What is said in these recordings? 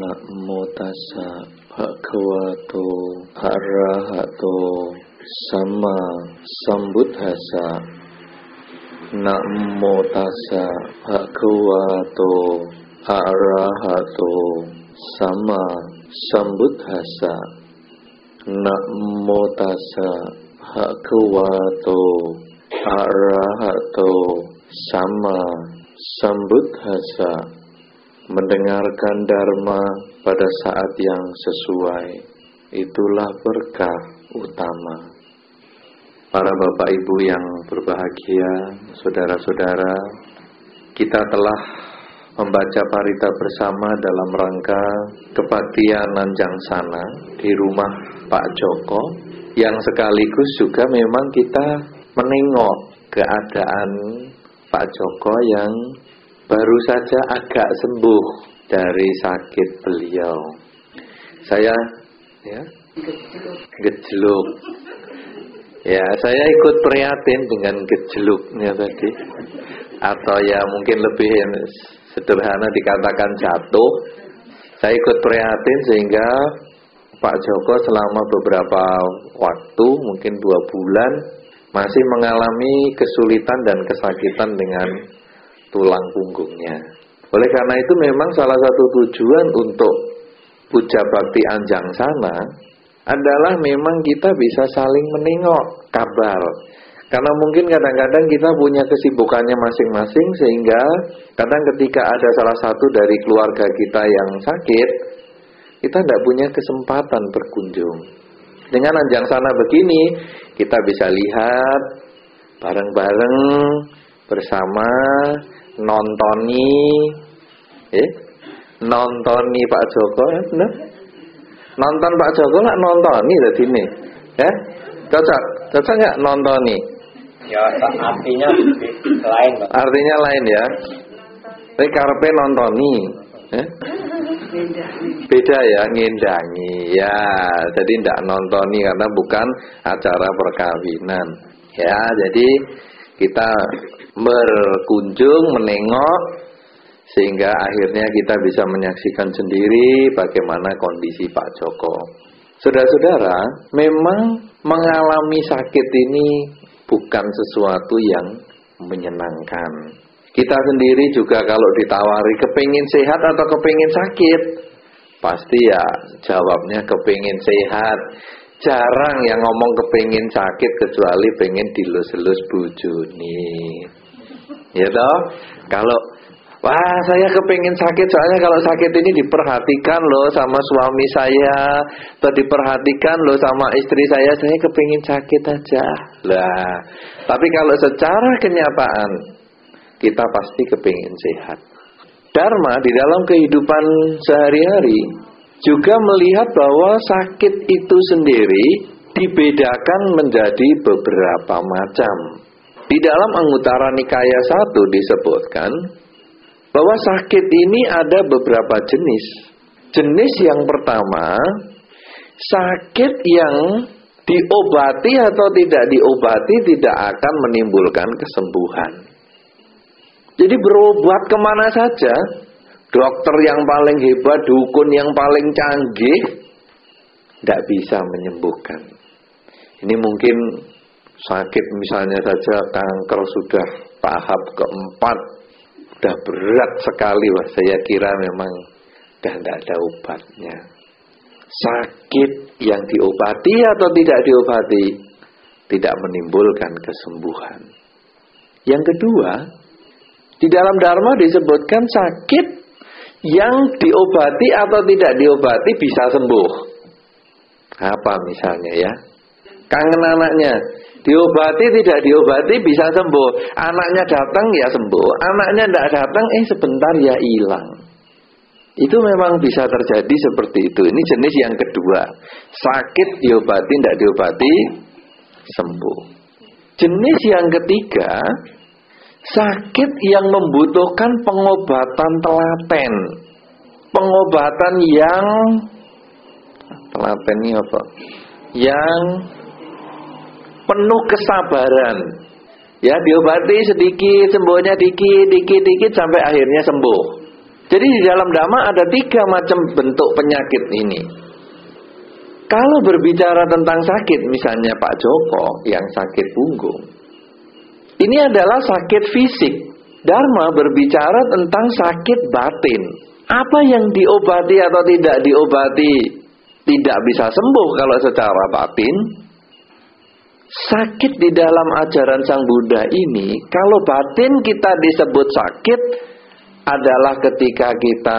Namo tassa bhagavato arahato sama sambuddhassa. Namo tassa bhagavato arahato sama sambuddhassa. Namo tassa bhagavato arahato sama sambuddhassa. Mendengarkan dharma pada saat yang sesuai, itulah berkah utama. Para bapak ibu yang berbahagia, saudara-saudara, kita telah membaca parita bersama dalam rangka kebaktian Nanjangsana di rumah Pak Joko, yang sekaligus juga memang kita menengok keadaan Pak Joko yang baru saja agak sembuh dari sakit beliau. Saya gejluk. Ya, saya ikut prihatin dengan gejluknya tadi. Atau ya mungkin lebih sederhana dikatakan jatuh. Saya ikut prihatin sehingga Pak Joko selama beberapa waktu, mungkin 2 bulan, masih mengalami kesulitan dan kesakitan dengan tulang punggungnya. Oleh karena itu memang salah satu tujuan untuk puja bakti Anjangsana adalah memang kita bisa saling menengok kabar. Karena mungkin kadang-kadang kita punya kesibukannya masing-masing, sehingga kadang ketika ada salah satu dari keluarga kita yang sakit, kita tidak punya kesempatan berkunjung. Dengan Anjangsana begini, kita bisa lihat bareng-bareng bersama, nontoni Pak Joko, nonton Pak Joko lah, nontoni tadi nih, cocok nggak nontoni? Ya, artinya lain. Artinya lain ya. Tapi karepe nontoni, beda ya, ngendangi ya. Jadi ndak nontoni karena bukan acara perkawinan. Ya, jadi kita berkunjung, menengok, sehingga akhirnya kita bisa menyaksikan sendiri bagaimana kondisi Pak Joko. Saudara-saudara, memang mengalami sakit ini bukan sesuatu yang menyenangkan. Kita sendiri juga kalau ditawari kepingin sehat atau kepingin sakit, pasti ya jawabnya kepingin sehat. Jarang yang ngomong kepingin sakit kecuali pengen dilus-elus bojone. Ya toh? Kalau wah saya kepingin sakit, soalnya kalau sakit ini diperhatikan loh sama suami saya, atau diperhatikan loh sama istri saya kepingin sakit aja. Lah, tapi kalau secara kenyataan kita pasti kepingin sehat. Dharma di dalam kehidupan sehari-hari juga melihat bahwa sakit itu sendiri dibedakan menjadi beberapa macam. Di dalam Anguttara Nikaya 1 disebutkan bahwa sakit ini ada beberapa jenis. Jenis yang pertama, sakit yang diobati atau tidak diobati tidak akan menimbulkan kesembuhan. Jadi berobat kemana saja, dokter yang paling hebat, dukun yang paling canggih, tidak bisa menyembuhkan. Ini mungkin sakit misalnya saja kanker sudah tahap keempat, sudah berat sekali, wah saya kira memang sudah tidak ada obatnya. Sakit yang diobati atau tidak diobati tidak menimbulkan kesembuhan. Yang kedua, di dalam Dharma disebutkan sakit yang diobati atau tidak diobati bisa sembuh. Apa misalnya ya? Kangen anaknya, diobati tidak diobati bisa sembuh. Anaknya datang ya sembuh, anaknya tidak datang sebentar ya hilang. Itu memang bisa terjadi seperti itu. Ini jenis yang kedua. Sakit diobati tidak diobati sembuh. Jenis yang ketiga, sakit yang membutuhkan pengobatan telaten. Pengobatan yang telaten ini apa? Yang penuh kesabaran. Ya, diobati sedikit, sembuhnya dikit sampai akhirnya sembuh. Jadi di dalam Dhamma ada 3 macam bentuk penyakit ini. Kalau berbicara tentang sakit, misalnya Pak Joko yang sakit punggung, ini adalah sakit fisik. Dharma berbicara tentang sakit batin. Apa yang diobati atau tidak diobati tidak bisa sembuh kalau secara batin. Sakit di dalam ajaran Sang Buddha ini, kalau batin kita disebut sakit adalah ketika kita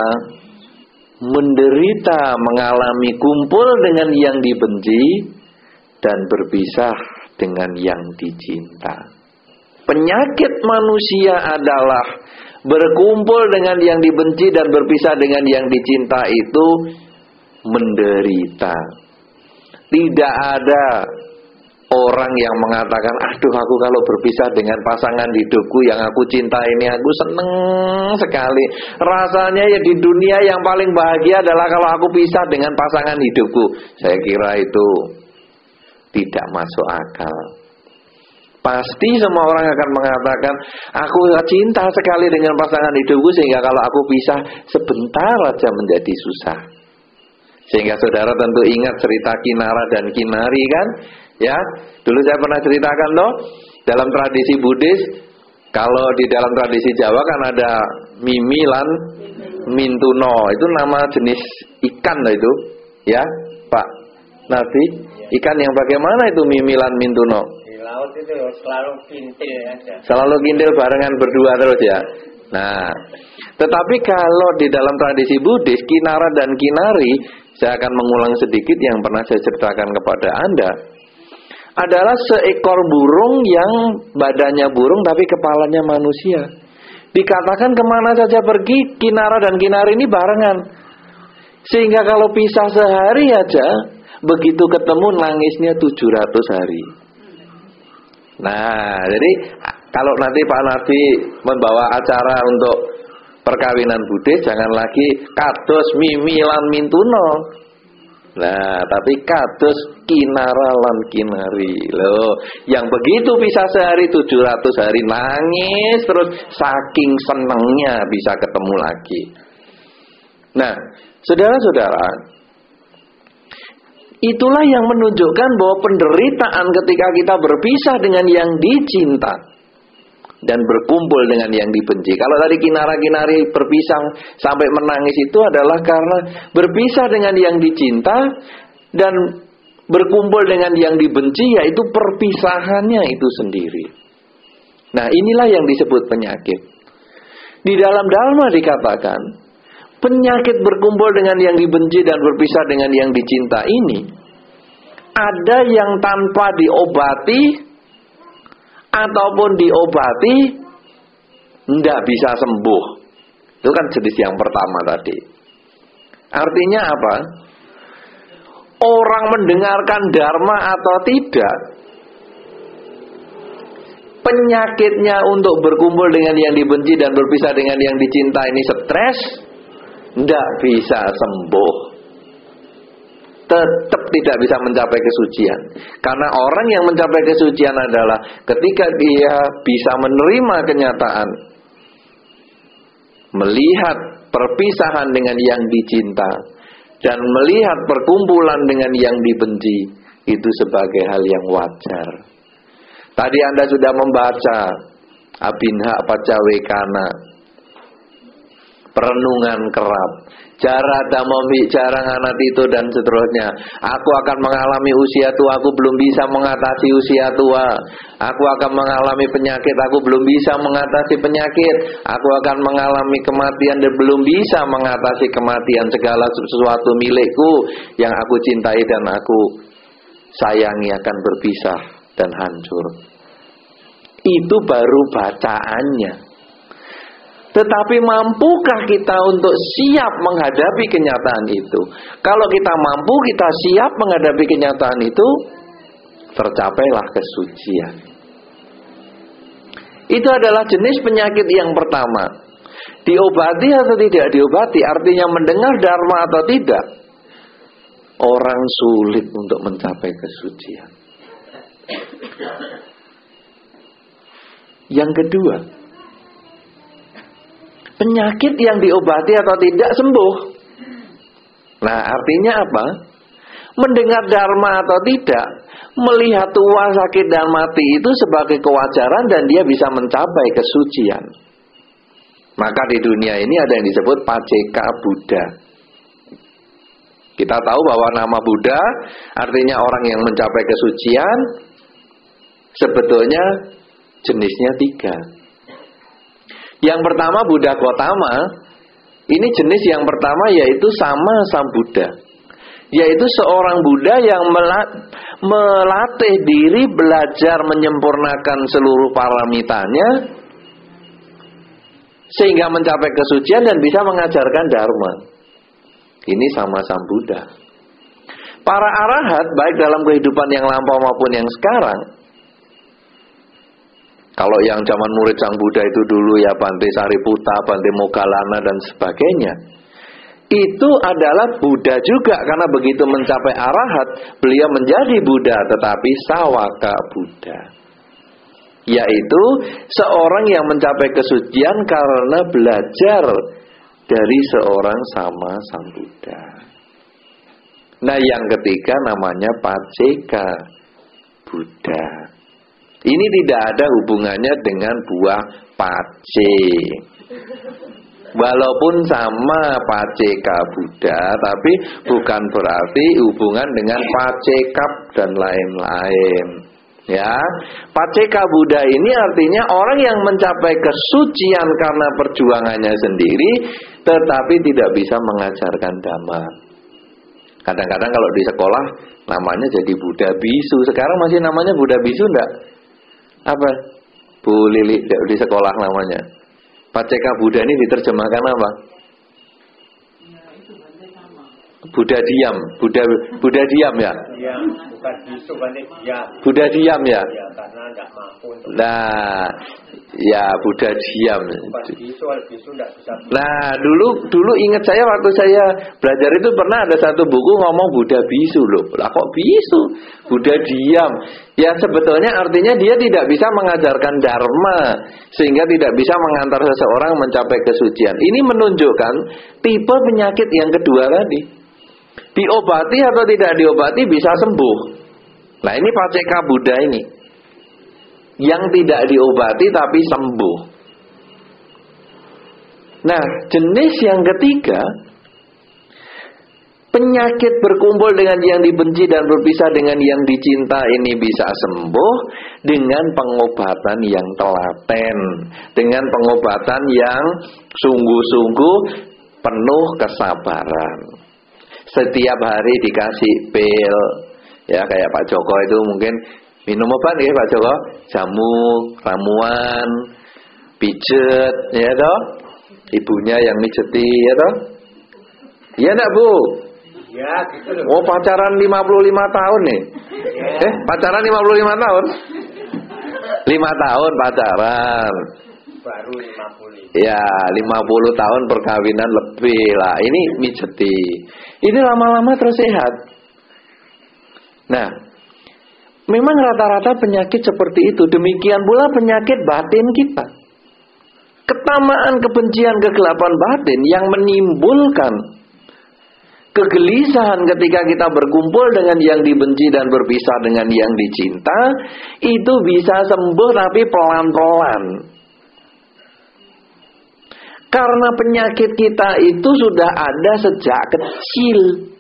menderita, mengalami kumpul dengan yang dibenci dan berpisah dengan yang dicinta. Penyakit manusia adalah berkumpul dengan yang dibenci dan berpisah dengan yang dicinta itu menderita. Tidak ada orang yang mengatakan, aduh aku kalau berpisah dengan pasangan hidupku yang aku cinta ini, aku seneng sekali. Rasanya ya di dunia yang paling bahagia adalah kalau aku pisah dengan pasangan hidupku. Saya kira itu tidak masuk akal. Pasti semua orang akan mengatakan, aku cinta sekali dengan pasangan hidupku sehingga kalau aku pisah sebentar aja menjadi susah. Sehingga saudara tentu ingat cerita Kinara dan Kinari kan? Ya, dulu saya pernah ceritakan toh, dalam tradisi Buddhis, kalau di dalam tradisi Jawa kan ada Mimi lan Mintuno, itu nama jenis ikan loh itu, ya Pak Nardi, ikan yang bagaimana itu Mimi lan Mintuno? Di laut itu selalu kintil aja. Selalu kintil barengan berdua terus ya. Nah, tetapi kalau di dalam tradisi Buddhis, Kinara dan Kinari, saya akan mengulang sedikit yang pernah saya ceritakan kepada Anda, adalah seekor burung yang badannya burung tapi kepalanya manusia. Dikatakan kemana saja pergi, Kinara dan Kinari ini barengan. Sehingga kalau pisah sehari aja, begitu ketemu nangisnya 700 hari. Nah, jadi kalau nanti Pak Nardi membawa acara untuk perkawinan Buddhis, jangan lagi kados Mimi lan Mintuno. Nah, tapi kados Kinara lan Kinari loh, yang begitu pisah sehari 700 hari nangis terus saking senengnya bisa ketemu lagi. Nah, saudara-saudara, itulah yang menunjukkan bahwa penderitaan ketika kita berpisah dengan yang dicinta dan berkumpul dengan yang dibenci. Kalau tadi Kinara-Kinari berpisah sampai menangis itu adalah karena berpisah dengan yang dicinta dan berkumpul dengan yang dibenci, yaitu perpisahannya itu sendiri. Nah, inilah yang disebut penyakit. Di dalam Dharma dikatakan, penyakit berkumpul dengan yang dibenci dan berpisah dengan yang dicinta ini, ada yang tanpa diobati ataupun diobati tidak bisa sembuh. Itu kan jenis yang pertama tadi. Artinya apa? Orang mendengarkan Dharma atau tidak, penyakitnya untuk berkumpul dengan yang dibenci dan berpisah dengan yang dicinta ini stres, tidak bisa sembuh. Tetap tidak bisa mencapai kesucian. Karena orang yang mencapai kesucian adalah ketika dia bisa menerima kenyataan, melihat perpisahan dengan yang dicinta, dan melihat perkumpulan dengan yang dibenci, itu sebagai hal yang wajar. Tadi Anda sudah membaca Abinha Pacawekana, perenungan kerap, Jarada Momi Jarang Anatito dan seterusnya. Aku akan mengalami usia tua, aku belum bisa mengatasi usia tua. Aku akan mengalami penyakit, aku belum bisa mengatasi penyakit. Aku akan mengalami kematian dan belum bisa mengatasi kematian. Segala sesuatu milikku yang aku cintai dan aku sayangi akan berpisah dan hancur. Itu baru bacaannya. Tetapi mampukah kita untuk siap menghadapi kenyataan itu? Kalau kita mampu, kita siap menghadapi kenyataan itu, tercapailah kesucian. Itu adalah jenis penyakit yang pertama. Diobati atau tidak diobati, artinya mendengar Dharma atau tidak, orang sulit untuk mencapai kesucian. Yang kedua, penyakit yang diobati atau tidak sembuh. Nah, artinya apa? Mendengar dharma atau tidak, melihat tua, sakit, dan mati itu sebagai kewajaran dan dia bisa mencapai kesucian. Maka di dunia ini ada yang disebut Paceka Buddha. Kita tahu bahwa nama Buddha artinya orang yang mencapai kesucian. Sebetulnya jenisnya 3. Yang pertama Buddha Gotama. Ini jenis yang pertama yaitu Sama Sambuddha. Yaitu seorang Buddha yang melatih diri belajar menyempurnakan seluruh paramitanya sehingga mencapai kesucian dan bisa mengajarkan dharma. Ini Sama Sambuddha. Para arahat baik dalam kehidupan yang lampau maupun yang sekarang. Kalau yang zaman murid Sang Buddha itu dulu ya Bante Sariputta, Bante Moggallana dan sebagainya. Itu adalah Buddha juga, karena begitu mencapai arahat beliau menjadi Buddha, tetapi Sawaka Buddha, yaitu seorang yang mencapai kesucian karena belajar dari seorang Sama Sambuddha. Nah, yang ketiga namanya Paceka Buddha. Ini tidak ada hubungannya dengan buah pace. Walaupun sama Paceka Buddha, tapi bukan berarti hubungan dengan Pacekap dan lain-lain. Ya, Paceka Buddha ini artinya orang yang mencapai kesucian karena perjuangannya sendiri, tetapi tidak bisa mengajarkan dhamma. Kadang-kadang kalau di sekolah namanya jadi Buddha Bisu. Sekarang masih namanya Buddha Bisu enggak? Apa? Bu Lili di sekolah namanya. Paceka Buddha ini diterjemahkan apa? Buddha diam, Buddha diam ya. Iya, bukan bisu, berarti diam. Buddha diam ya. Ya, karena tidak mampu. Nah, ya Buddha diam. Bukan bisu tidak bisa. Nah, dulu ingat saya waktu saya belajar itu pernah ada satu buku ngomong Buddha bisu loh. Lah kok bisu? Buddha diam. Ya sebetulnya artinya dia tidak bisa mengajarkan dharma sehingga tidak bisa mengantar seseorang mencapai kesucian. Ini menunjukkan tipe penyakit yang kedua tadi. Diobati atau tidak diobati bisa sembuh. Nah, ini Paceka Buddha ini. Yang tidak diobati tapi sembuh. Nah, jenis yang ketiga, penyakit berkumpul dengan yang dibenci dan berpisah dengan yang dicinta ini bisa sembuh dengan pengobatan yang telaten, dengan pengobatan yang sungguh-sungguh penuh kesabaran. Setiap hari dikasih pil, ya kayak Pak Joko itu mungkin minum obat ya Pak Joko, jamu, ramuan, pijet, ya toh, ibunya yang mijeti, ya toh, iya enggak Bu? Ya, gitu loh. Oh, pacaran 55 tahun nih. Ya. Pacaran 55 tahun. 5 tahun pacaran. Baru 50. Ya, 50 tahun perkawinan lebih lah. Ini mijeti. Ini lama-lama terus sehat. Nah, memang rata-rata penyakit seperti itu. Demikian pula penyakit batin kita. Ketamaan, kebencian, kegelapan batin yang menimbulkan kegelisahan ketika kita berkumpul dengan yang dibenci dan berpisah dengan yang dicinta, itu bisa sembuh tapi pelan-pelan. Karena penyakit kita itu sudah ada sejak kecil.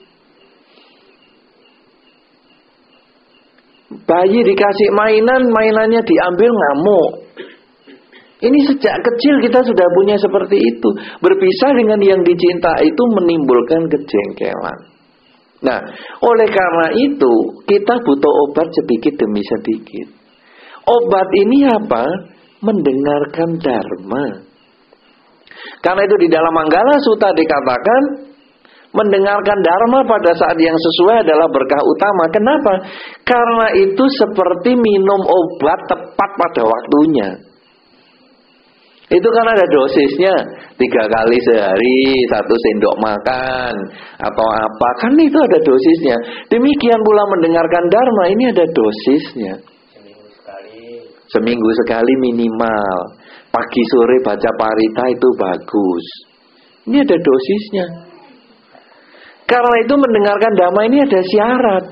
Bayi dikasih mainan, mainannya diambil ngamuk. Ini sejak kecil kita sudah punya seperti itu. Berpisah dengan yang dicinta itu menimbulkan kejengkelan. Nah, oleh karena itu kita butuh obat sedikit demi sedikit. Obat ini apa? Mendengarkan dharma. Karena itu di dalam Manggala Sutta dikatakan mendengarkan dharma pada saat yang sesuai adalah berkah utama. Kenapa? Karena itu seperti minum obat tepat pada waktunya. Itu kan ada dosisnya, 3 kali sehari, 1 sendok makan atau apa, kan itu ada dosisnya. Demikian pula mendengarkan dharma ini ada dosisnya. Seminggu sekali. Seminggu sekali minimal. pagi sore baca parita itu bagus. Ini ada dosisnya. Karena itu mendengarkan dhamma ini ada syarat.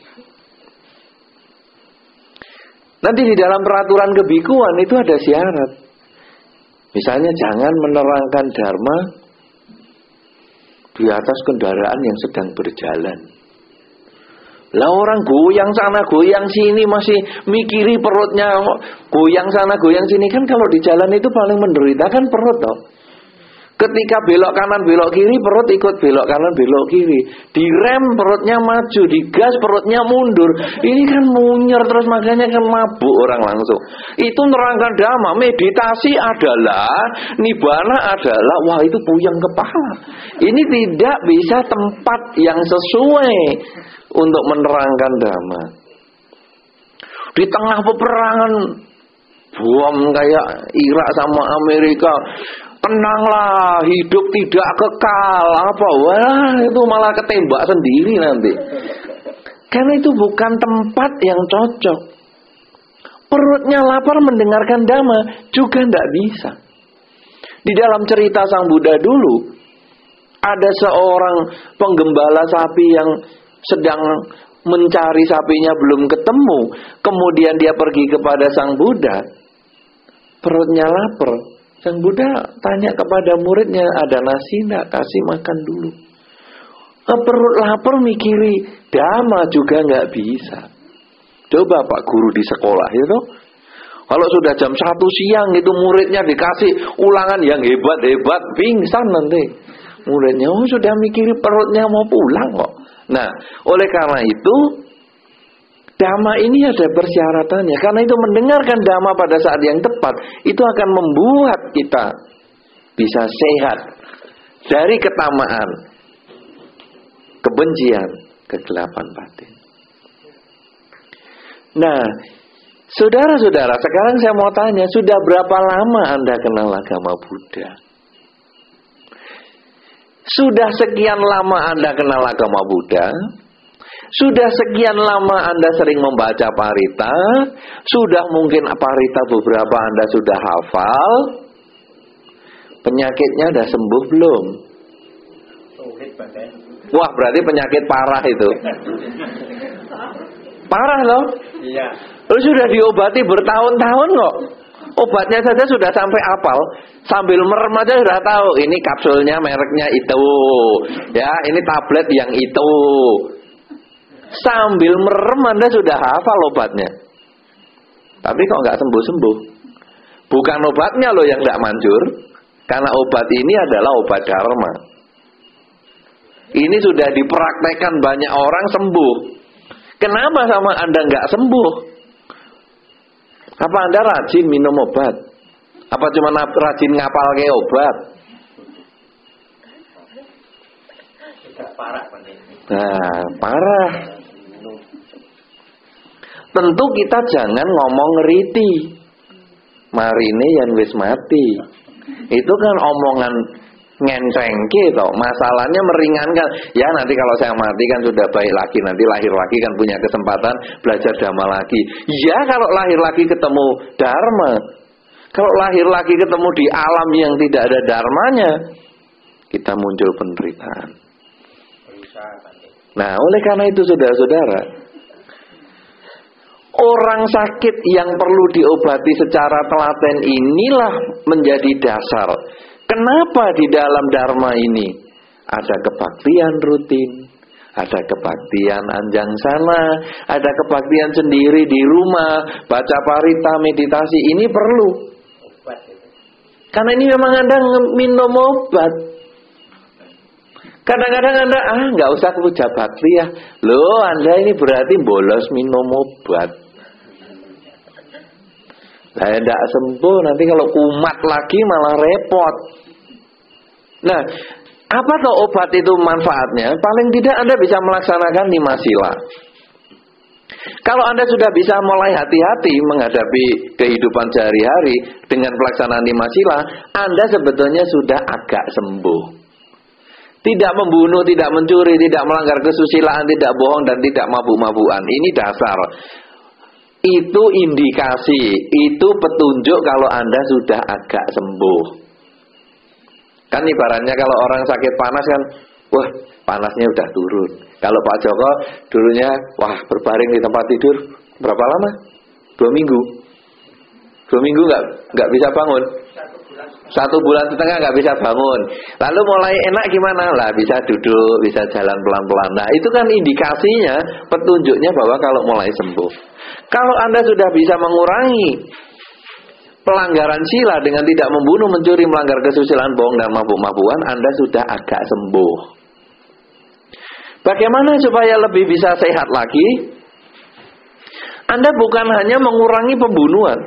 Nanti di dalam peraturan kebikuan itu ada syarat. Misalnya jangan menerangkan dharma di atas kendaraan yang sedang berjalan. Lah orang goyang sana goyang sini masih mikiri perutnya, goyang sana goyang sini, kan kalau di jalan itu paling menderita kan perut toh. Ketika belok kanan belok kiri, perut ikut belok kanan belok kiri. Direm perutnya maju, digas perutnya mundur. Ini kan munyer terus, makanya kan mabuk orang langsung. Itu nerangkan dhamma. Meditasi adalah, nibbana adalah, wah itu puyeng kepala. Ini tidak bisa tempat yang sesuai untuk menerangkan dhamma. Di tengah peperangan bom kayak Irak sama Amerika, tenanglah, hidup tidak kekal. Apa? Wah, itu malah ketembak sendiri nanti. Karena itu bukan tempat yang cocok. Perutnya lapar mendengarkan dhamma juga tidak bisa. Di dalam cerita Sang Buddha dulu, ada seorang penggembala sapi yang sedang mencari sapinya belum ketemu. Kemudian dia pergi kepada Sang Buddha. Perutnya lapar. Sang Buddha tanya kepada muridnya, ada nasi enggak? Kasih makan dulu. Perut lapar mikiri dhamma juga enggak bisa. Coba Pak Guru di sekolah itu, kalau sudah jam 1 siang itu muridnya dikasih ulangan yang hebat-hebat, pingsan nanti. Muridnya sudah mikiri perutnya mau pulang kok. Nah, oleh karena itu dhamma ini ada persyaratannya. Karena itu mendengarkan dhamma pada saat yang tepat itu akan membuat kita bisa sehat dari ketamaan, kebencian, kegelapan batin. Nah, saudara-saudara, sekarang saya mau tanya, sudah berapa lama Anda kenal agama Buddha? Sudah sekian lama Anda kenal agama Buddha? Sudah sekian lama Anda sering membaca parita? Sudah mungkin parita beberapa Anda sudah hafal? Penyakitnya sudah sembuh belum? Wah, berarti penyakit parah itu. Parah loh. Iya. Lu sudah diobati bertahun-tahun kok. Obatnya saja sudah sampai hafal. Sambil merem aja sudah tahu. Ini kapsulnya mereknya itu. Ya, ini tablet yang itu. Sambil merem Anda sudah hafal obatnya. Tapi kok nggak sembuh-sembuh. Bukan obatnya loh yang nggak manjur. Karena obat ini adalah obat dharma. Ini sudah dipraktekkan banyak orang sembuh. Kenapa sama Anda nggak sembuh? Apa Anda rajin minum obat? Apa cuma rajin ngapal ke obat? Nah, parah. Tentu kita jangan ngomong ngeriti. Marine yang wis mati. Itu kan omongan ngencengke toh. Masalahnya meringankan. Ya nanti kalau saya mati kan sudah baik lagi, nanti lahir lagi kan punya kesempatan belajar dhamma lagi. Ya kalau lahir lagi ketemu dharma. Kalau lahir lagi ketemu di alam yang tidak ada dharmanya, kita muncul penderitaan. Nah, oleh karena itu saudara-saudara, orang sakit yang perlu diobati secara telaten inilah menjadi dasar. Kenapa di dalam dharma ini ada kebaktian rutin, ada kebaktian anjang sana, ada kebaktian sendiri di rumah, baca parita, meditasi, ini perlu. Karena ini memang Anda minum obat. Kadang-kadang Anda, nggak usah puja bakti ya. Loh, Anda ini berarti bolos minum obat. Nah, tidak sembuh, nanti kalau kumat lagi malah repot. Nah, apa tuh obat itu manfaatnya? Paling tidak Anda bisa melaksanakan 5 sila. Kalau Anda sudah bisa mulai hati-hati menghadapi kehidupan sehari-hari dengan pelaksanaan 5 sila, Anda sebetulnya sudah agak sembuh. Tidak membunuh, tidak mencuri, tidak melanggar kesusilaan, tidak bohong, dan tidak mabuk-mabukan. Ini dasar. itu indikasi, itu petunjuk kalau Anda sudah agak sembuh. Kan ibaratnya kalau orang sakit panas kan, wah panasnya udah turun. Kalau Pak Joko dulunya, wah berbaring di tempat tidur berapa lama? 2 minggu. 2 minggu nggak bisa bangun. 1 bulan setengah nggak bisa bangun. Lalu mulai enak gimana? Lah bisa duduk, bisa jalan pelan-pelan. Nah itu kan indikasinya, petunjuknya bahwa kalau mulai sembuh. Kalau Anda sudah bisa mengurangi pelanggaran sila dengan tidak membunuh, mencuri, melanggar kesusilaan, bohong dan mabuk-mabukan, Anda sudah agak sembuh. Bagaimana supaya lebih bisa sehat lagi? Anda bukan hanya mengurangi pembunuhan,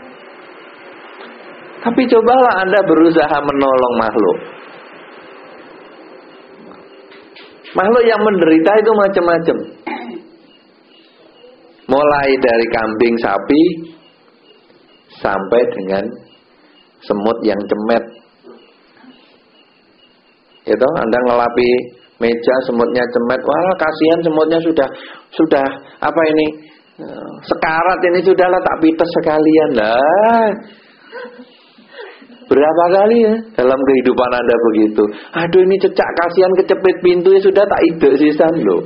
tapi cobalah Anda berusaha menolong makhluk. Makhluk yang menderita itu macam-macam. Mulai dari kambing, sapi, sampai dengan semut yang cemet. Itu Anda ngelapi meja, semutnya cemet. Wah, kasihan semutnya sudah apa ini? Sekarat ini sudahlah, tak pites sekalian lah. Berapa kali ya dalam kehidupan Anda begitu? Aduh ini cecak, kasihan kecepit pintu ya sudah tak ide sisan loh.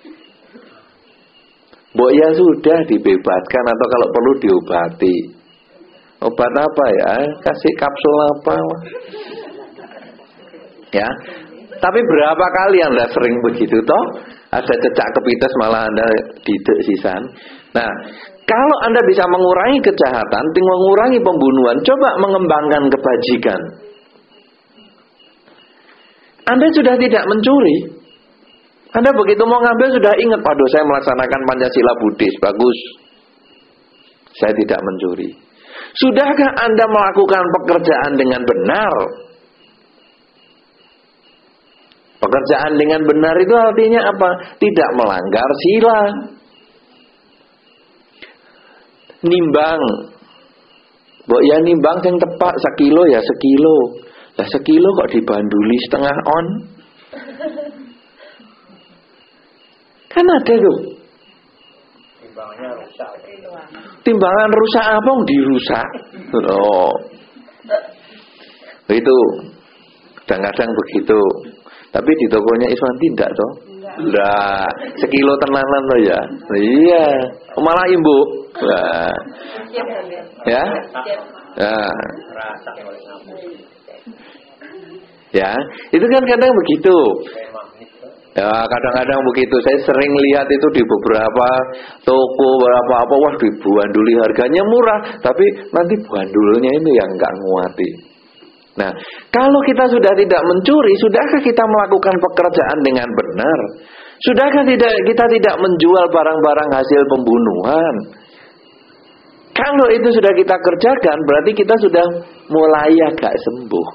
Mbok ya sudah dibebaskan atau kalau perlu diobati. Obat apa ya? Kasih kapsul apa? Ya. Tapi berapa kali Anda sering begitu toh? Ada cecak kepites malah Anda didek sisan. Nah, kalau Anda bisa mengurangi kejahatan, mengurangi pembunuhan, coba mengembangkan kebajikan. Anda sudah tidak mencuri. Anda begitu mau ngambil sudah ingat, waduh saya melaksanakan Pancasila Buddhis, bagus. Saya tidak mencuri. Sudahkah Anda melakukan pekerjaan dengan benar? Pekerjaan dengan benar itu artinya apa? Tidak melanggar sila. Nimbang. Mbok ya nimbang yang tepak 1 kilo ya 1 kilo. Lah 1 kilo kok dibanduli setengah on? Kan ada tuh. Timbangannya rusak. Timbangan rusak apa yang dirusak? Oh. Itu kadang-kadang begitu. Tapi di tokonya Iswan tidak toh. Lah, 1 kilo tenanan loh ya. Iya, malah imbu. Nah. Ya. Nah. Ya, itu kan kadang begitu. Ya, kadang-kadang begitu. Saya sering lihat itu di beberapa toko, beberapa apa, wah dibanduli harganya murah, tapi nanti bandulnya itu yang nggak nguati. Nah, kalau kita sudah tidak mencuri, sudahkah kita melakukan pekerjaan dengan benar? Sudahkah kita tidak menjual barang-barang hasil pembunuhan? Kalau itu sudah kita kerjakan, berarti kita sudah mulai agak sembuh.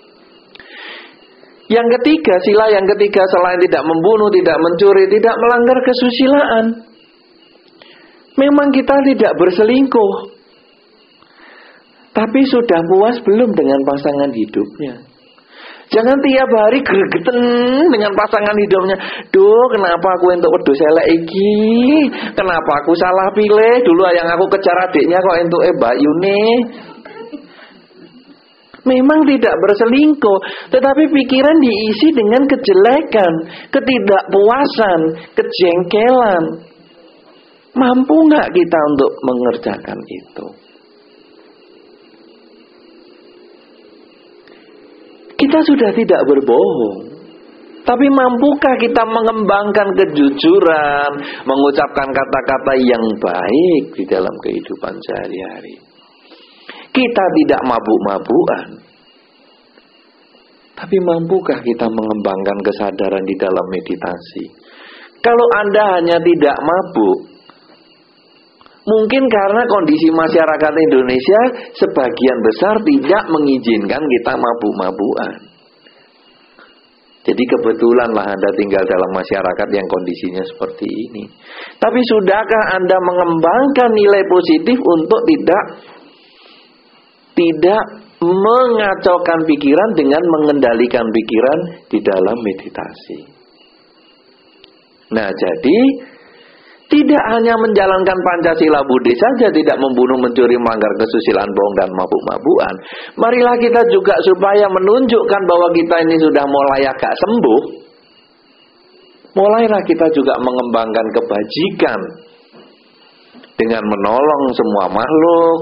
Yang ketiga, sila yang ketiga selain tidak membunuh, tidak mencuri, tidak melanggar kesusilaan, memang kita tidak berselingkuh. Tapi sudah puas belum dengan pasangan hidupnya? Jangan tiap hari gregeten dengan pasangan hidupnya. Duh, kenapa aku entuk wedhus elek iki? Kenapa aku salah pilih? Dulu yang aku kejar adiknya kok entuke Bayune. Memang tidak berselingkuh, tetapi pikiran diisi dengan kejelekan, ketidakpuasan, kejengkelan. Mampu nggak kita untuk mengerjakan itu? Kita sudah tidak berbohong, tapi mampukah kita mengembangkan kejujuran, mengucapkan kata-kata yang baik di dalam kehidupan sehari-hari? Kita tidak mabuk-mabukan, tapi mampukah kita mengembangkan kesadaran di dalam meditasi? Kalau Anda hanya tidak mabuk, mungkin karena kondisi masyarakat Indonesia sebagian besar tidak mengizinkan kita mabuk-mabukan. Jadi kebetulanlah Anda tinggal dalam masyarakat yang kondisinya seperti ini. Tapi sudahkah Anda mengembangkan nilai positif untuk tidak mengacaukan pikiran dengan mengendalikan pikiran di dalam meditasi? Nah, jadi Tidak hanya menjalankan Pancasila Budi saja, tidak membunuh, mencuri, melanggar kesusilaan, bohong dan mabuk-mabukan. Marilah kita juga supaya menunjukkan bahwa kita ini sudah mulai agak sembuh. Mulailah kita juga mengembangkan kebajikan dengan menolong semua makhluk,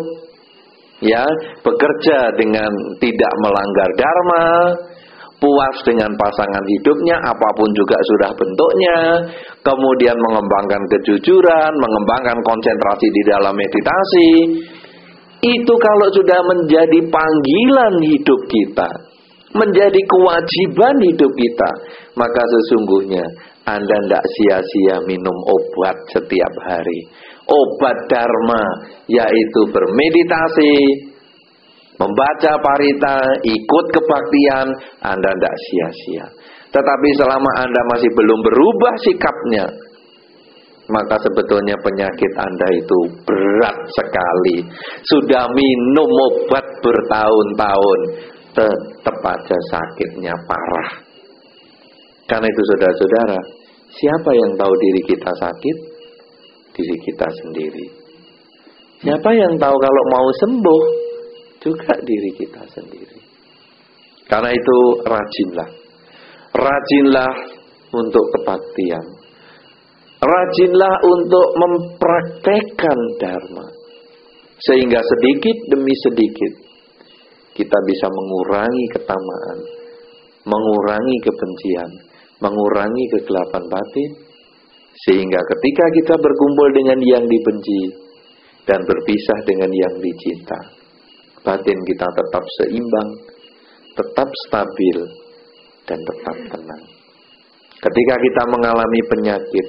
ya, bekerja dengan tidak melanggar dharma, puas dengan pasangan hidupnya apapun juga sudah bentuknya, kemudian mengembangkan kejujuran, mengembangkan konsentrasi di dalam meditasi. Itu kalau sudah menjadi panggilan hidup kita, menjadi kewajiban hidup kita, maka sesungguhnya Anda tidak sia-sia minum obat setiap hari. Obat dharma, yaitu bermeditasi, membaca parita, ikut kebaktian, Anda tidak sia-sia. Tetapi selama Anda masih belum berubah sikapnya, maka sebetulnya penyakit Anda itu berat sekali. Sudah minum obat bertahun-tahun, tetap aja sakitnya parah. Karena itu saudara-saudara, siapa yang tahu diri kita sakit? Diri kita sendiri. Siapa yang tahu kalau mau sembuh? Juga diri kita sendiri. Karena itu rajinlah. Rajinlah untuk kebaktian. Rajinlah untuk mempraktekkan dharma. Sehingga sedikit demi sedikit kita bisa mengurangi ketamaan, mengurangi kebencian, mengurangi kegelapan batin. Sehingga ketika kita berkumpul dengan yang dibenci dan berpisah dengan yang dicinta, batin kita tetap seimbang, tetap stabil, dan tetap tenang. Ketika kita mengalami penyakit,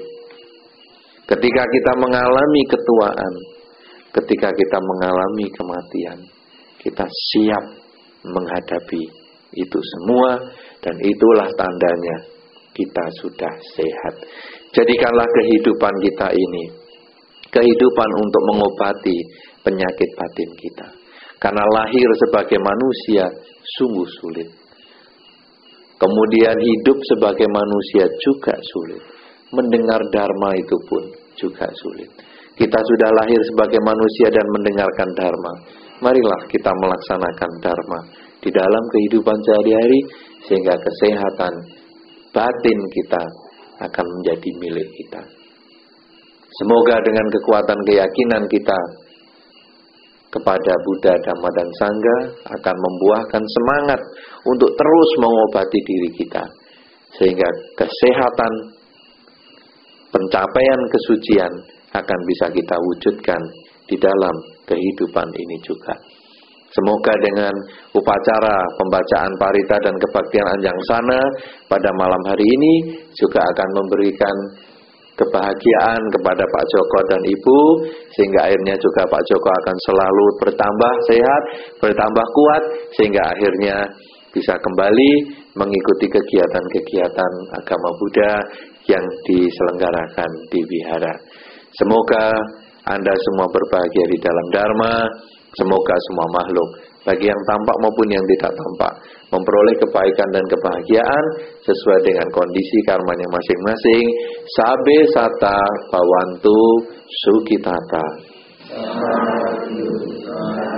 ketika kita mengalami ketuaan, ketika kita mengalami kematian, kita siap menghadapi itu semua, dan itulah tandanya kita sudah sehat. Jadikanlah kehidupan kita ini kehidupan untuk mengobati penyakit batin kita. Karena lahir sebagai manusia sungguh sulit. Kemudian hidup sebagai manusia juga sulit. Mendengar dharma itu pun juga sulit. Kita sudah lahir sebagai manusia dan mendengarkan dharma. Marilah kita melaksanakan dharma di dalam kehidupan sehari-hari, sehingga kesehatan batin kita akan menjadi milik kita. Semoga dengan kekuatan keyakinan kita kepada Buddha, Dhamma, dan Sangha akan membuahkan semangat untuk terus mengobati diri kita, sehingga kesehatan, pencapaian kesucian akan bisa kita wujudkan di dalam kehidupan ini juga. Semoga dengan upacara pembacaan parita dan kebaktian Anjangsana pada malam hari ini juga akan memberikan kebahagiaan kepada Pak Joko dan Ibu, sehingga akhirnya juga Pak Joko akan selalu bertambah sehat, bertambah kuat, sehingga akhirnya bisa kembali mengikuti kegiatan-kegiatan agama Buddha yang diselenggarakan di wihara. Semoga Anda semua berbahagia di dalam Dharma. Semoga semua makhluk, bagi yang tampak maupun yang tidak tampak, memperoleh kebaikan dan kebahagiaan sesuai dengan kondisi karmanya masing-masing. Sabe sata bawantu sukitata.